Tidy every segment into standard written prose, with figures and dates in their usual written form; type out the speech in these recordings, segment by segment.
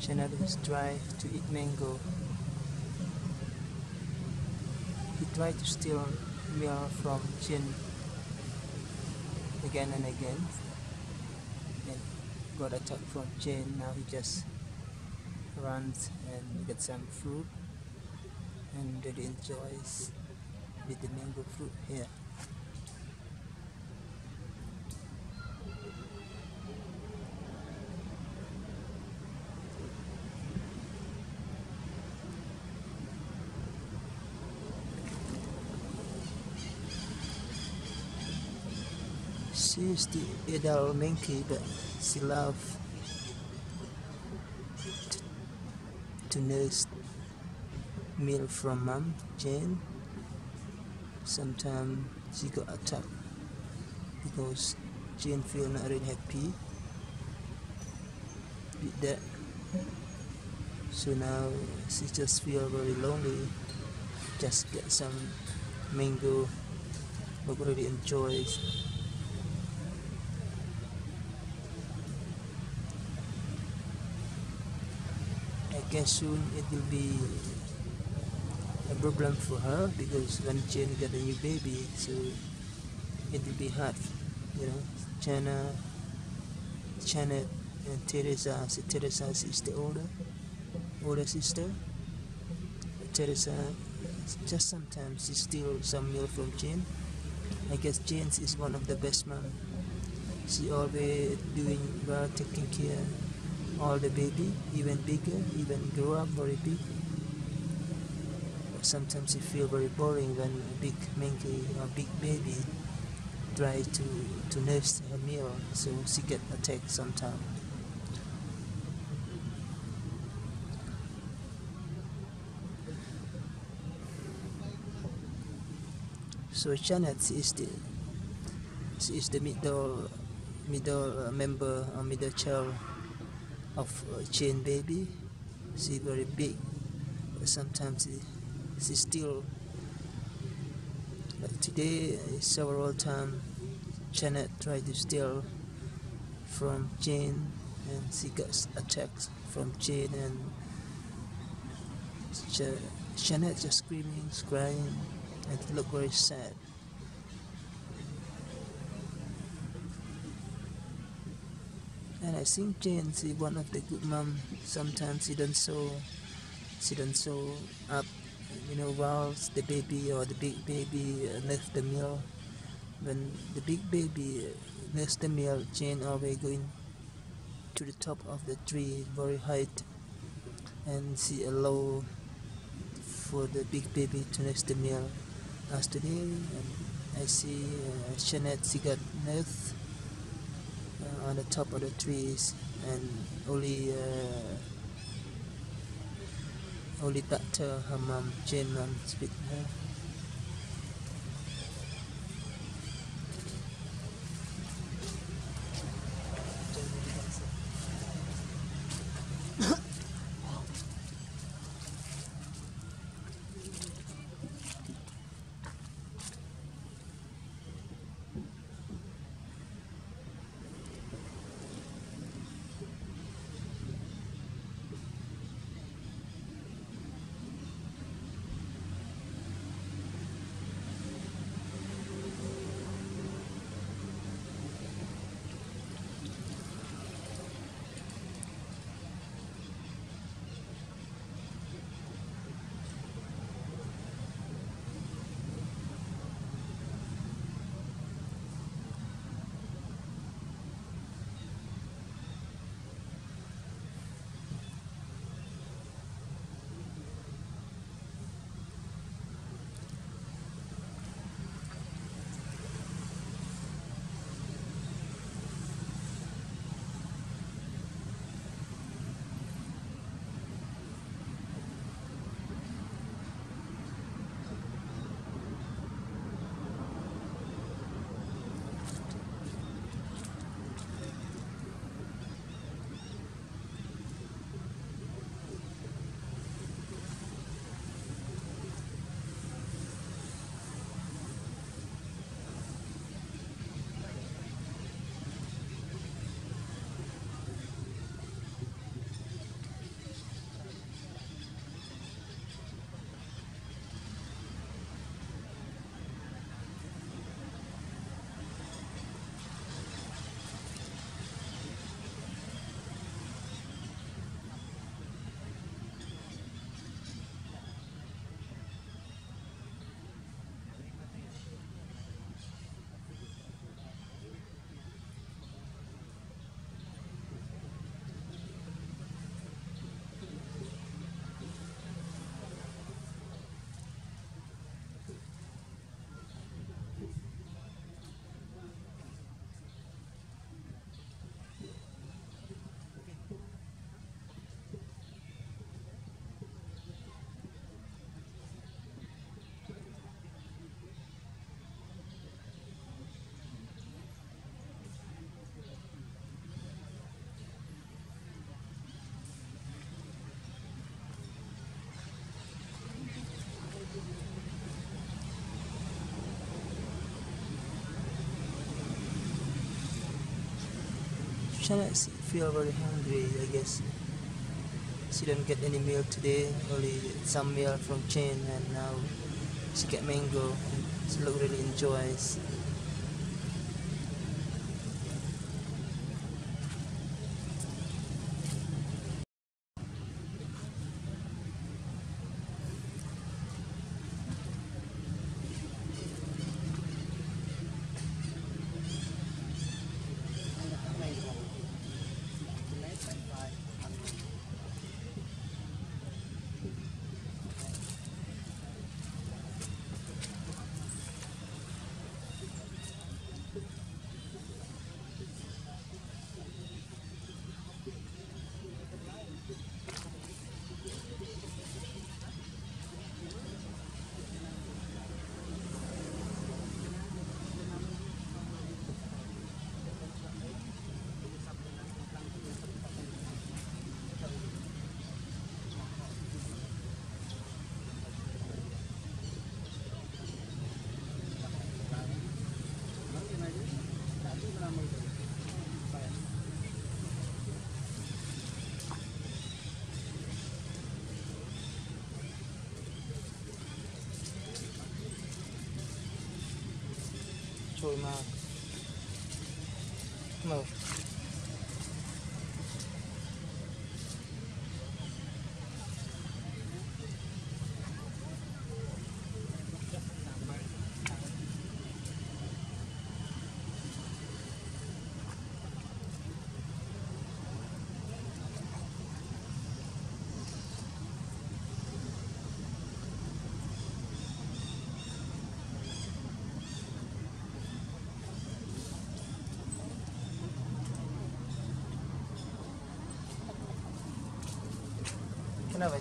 Janet was trying to eat mango. He tried to steal milk from Jin again and again, and got attacked from Jin. Now he just runs and gets some fruit and really enjoys with the mango fruit here. She is the adult monkey, but she loves to nurse milk from mom, Jane. Sometimes she got attacked because Jane feel not really happy with that. So now she just feel very lonely. Just get some mango, but really enjoys. I guess soon it will be a problem for her because when Jane get a new baby, so it will be hard, you know. Janet and Teresa. So Teresa is the older sister. Teresa just sometimes she steals some milk from Jane. I guess Jane is one of the best mom. She always doing well, taking care all the baby, even bigger, even grow up very big. But sometimes it feel very boring when a big monkey or big baby try to nurse her meal, so she get attacked sometimes. So Janet is the middle member or middle child of Jane baby. She very big, but sometimes she still. Like today, several times Janet tried to steal from Jane, and she got attacked from Jane, and Janet just screaming, crying, and looked very sad. And I think Jane is one of the good mom. Sometimes she don't sew up, while the baby or the big baby left the meal. When the big baby left the meal, Jane always going to the top of the tree, very high, and she allow for the big baby to nest the meal. As today, I see Janet, she got nest on the top of the trees, and only doctor, her mom, Jane mom, speak to her. Janet feel very hungry, I guess. She didn't get any meal today, only some meal from Chain, and now she get mango. She look really enjoys. Trôi mà. Mở. Kenapa?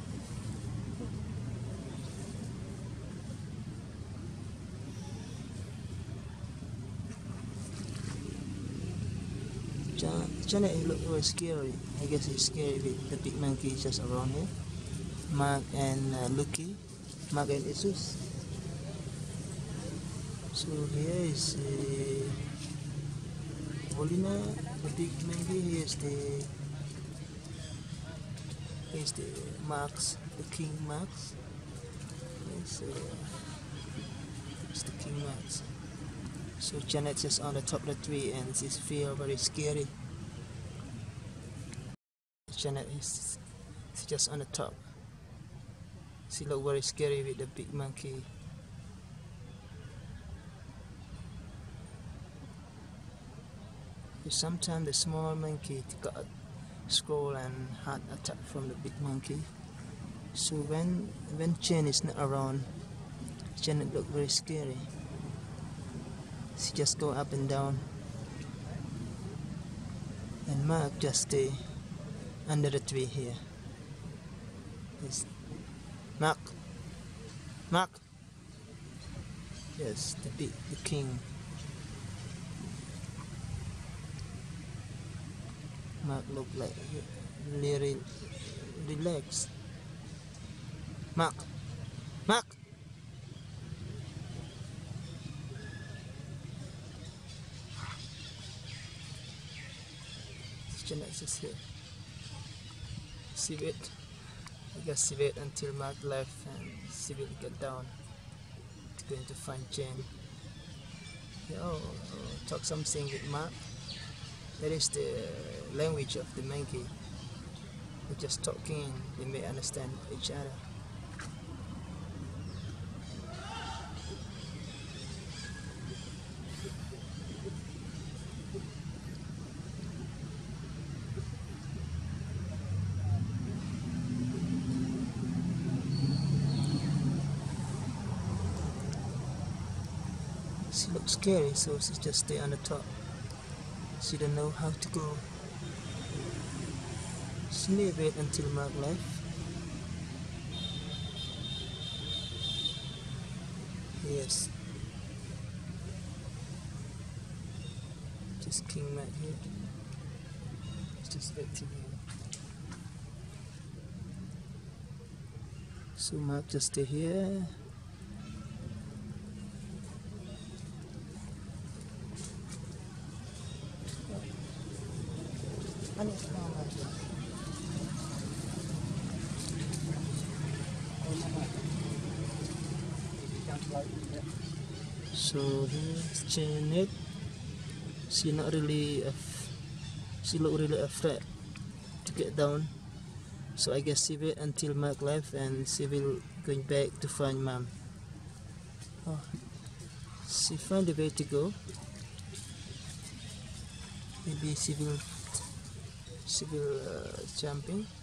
Janet look very scary. I guess it's scary with the big monkey just around here. Mark and Lucky, Mark and Jesus. So here is Olina, the big monkey. Here's the Max, the King Max. It's the King Max. So Janet's just on the top of the tree and she feel very scary. Janet is just on the top. She look very scary with the big monkey. Sometimes the small monkey got scroll and heart attack from the big monkey. So when Chen is not around, Janet look very scary. She just go up and down, and Mark just stay under the tree here. Yes. Mark. Yes, the king. Mark look like really relaxed. Mark. Janet is here. She wait. I guess she wait until Mark left and she will get down. It's going to find Jane. Talk something with Mark. That is the language of the monkey. They're just talking, they may understand each other. She looks scary, so she just stay on the top. She don't know how to go. She may wait until Mark left. Yes. Just King Mac here. Just waiting here. So Mark just stay here. So here's Janet. She not really she look really afraid to get down. So I guess she wait until Mark left and she will going back to find mom. Oh, she found a way to go. Maybe she will jumping.